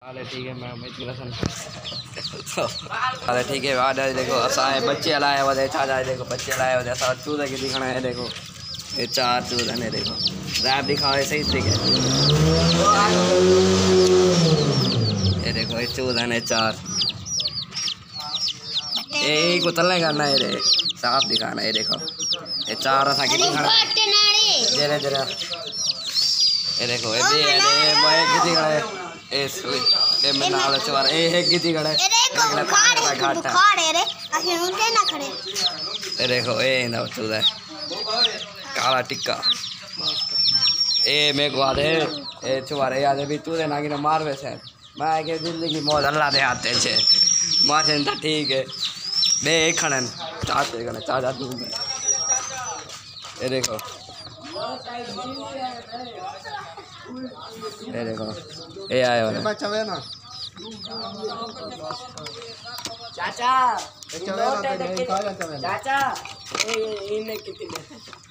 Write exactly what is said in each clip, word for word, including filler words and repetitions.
अरे ठीक है मैं उम्मीद अरे ठीक है बाद देखो असा है बच्चे लाए वो चाचा है देखो बच्चे लाए वो ऐसा चूल्हे की दिखाना है देखो ये चार चूल्हे ने देखो रैप दिखाओ सही तरीके ये देखो ये चूल्हे ने चार ये को तलने करना है रे साफ दिखाना है देखो ये चार असा की दिखाना जरा जरा ये देखो ये दे ये मैं की दिखाना है ए सुई ये मैं नाल चवार ए है किती खड़े देखो खाड़े खाड़े रे आखिर उनके ना खड़े ए देखो ए ना चूदा काला टिक्का ए मैं को आदे ए चवार ए आदे भी तू दे ना कि मार वैसे मैं के दिल्ली की मौज अल्लाह दे हाथे छे मार से तो ठीक है बे एक खड़न चाहते कने चाचा तू ए देखो ये देखो ये आए वाले बच्चा है ना चाचा चाचा इन्हें कितने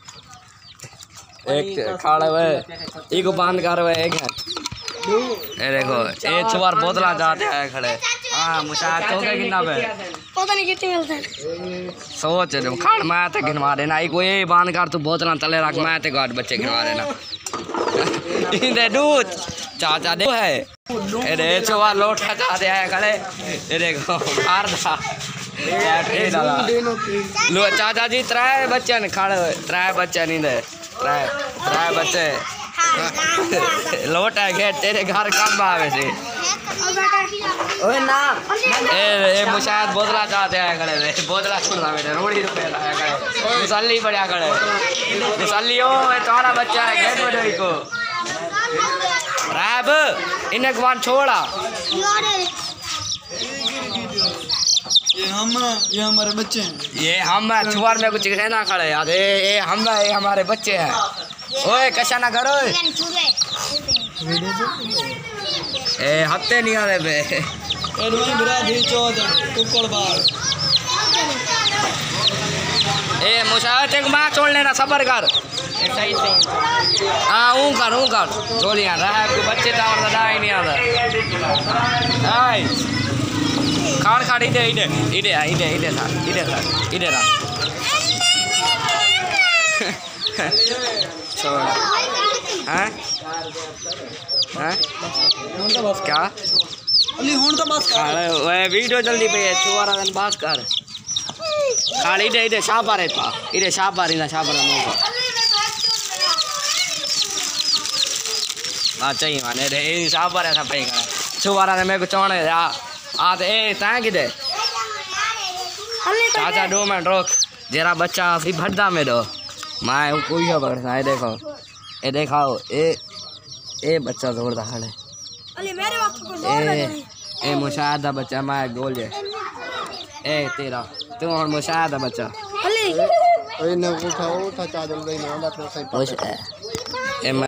एक खाड़ा हुआ है एक को बांध कर हुआ है एक है ये देखो ये चुवार बोतला जाते हैं खड़े हाँ मुशाक तो क्या कितना पे पता नहीं कितने मिलते हैं सोच जो खाड़ मैं तो गिनवा देना एक को ये बांध कर तू बोतला तले रख मैं तो गाड़ बच्चे गिनवा देना इधर दूध चाचा देखो है अरे चुवार लोटा जाते हैं खड़े ये देखो खार था लो चाचा जी त्राय बच्चे ने खाड़े त्राय बच्चे नहीं दे त्राय त्राय बच्चे लोट है के तेरे घर कब आवे से ओए ना ए ए मुशायद बोतला चाहते हैं खड़े रे बोतला छोड़ना बेटे रोड़ी रुपए लाया खड़े मिसाली बढ़िया खड़े मिसाली ओ ए तुम्हारा बच्चा है गेट में डोई को रैब इन्हें गवान छोड़ा ये हम ये हमारे बच्चे हैं ये हम छुआर में कुछ कहना खड़े यार ये ये हम ये हमारे बच्चे हैं ओए कशा ना करो ए हत्ते नहीं आ रहे बे एडवाइन बिरा दी चौद कुकड़ बाल ए मुशाहिद एक मां छोड़ लेना सबर कर सही सही हां ऊ कर ऊ कर गोलियां रहा के बच्चे तो और दाई नहीं आता हाय खाड़ खाड़ इधर इधर इधर इधर इधर था इधर था इधर आ छोड़ हैं हैं क्या अली हुन तो बस अरे ओए वीडियो जल्दी पे चुवारा दिन बात कर खाड़ी इधर इधर शाप आ रहे था इधर शाप आ रही ना शाप आ रहा आ चाहिए माने रे शाप आ रहा था पे का चुवारा ने मेरे को चौने आ आ तो ए ता किधे चाचा दो मिनट रोक जरा बच्चा फिर भड्डा में दो मैं कोई है पकड़ना है देखो ये देखाओ ए ए बच्चा जोरदार है अली मेरे वक्त को जोर ए ए मुशाहिदा बच्चा मैं गोल है ए तेरा तू और मुशाहिदा बच्चा अली ओए ना उठाओ उठा चादर दे ना तो सही ए